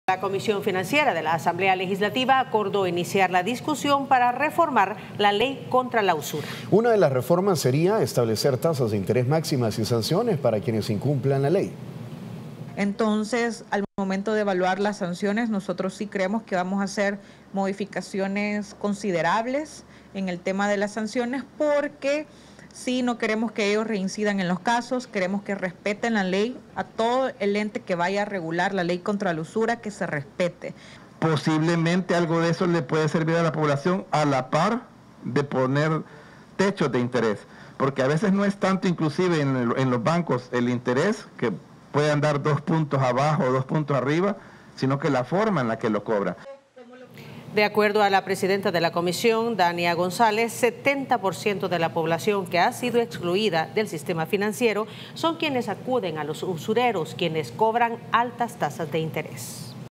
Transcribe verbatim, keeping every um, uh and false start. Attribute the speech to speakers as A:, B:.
A: La Comisión Financiera de la Asamblea Legislativa acordó iniciar la discusión para reformar la ley contra la usura.
B: Una de las reformas sería establecer tasas de interés máximas y sanciones para quienes incumplan la ley.
C: Entonces, al momento de evaluar las sanciones, nosotros sí creemos que vamos a hacer modificaciones considerables en el tema de las sanciones, porque sí no queremos que ellos reincidan en los casos, queremos que respeten la ley, a todo el ente que vaya a regular la ley contra la usura, que se respete.
D: Posiblemente algo de eso le puede servir a la población a la par de poner techos de interés, porque a veces no es tanto inclusive en, el, en los bancos el interés, que puedan dar dos puntos abajo o dos puntos arriba, sino que la forma en la que lo cobra.
A: De acuerdo a la presidenta de la comisión, Dania González, setenta por ciento de la población que ha sido excluida del sistema financiero son quienes acuden a los usureros, quienes cobran altas tasas de interés.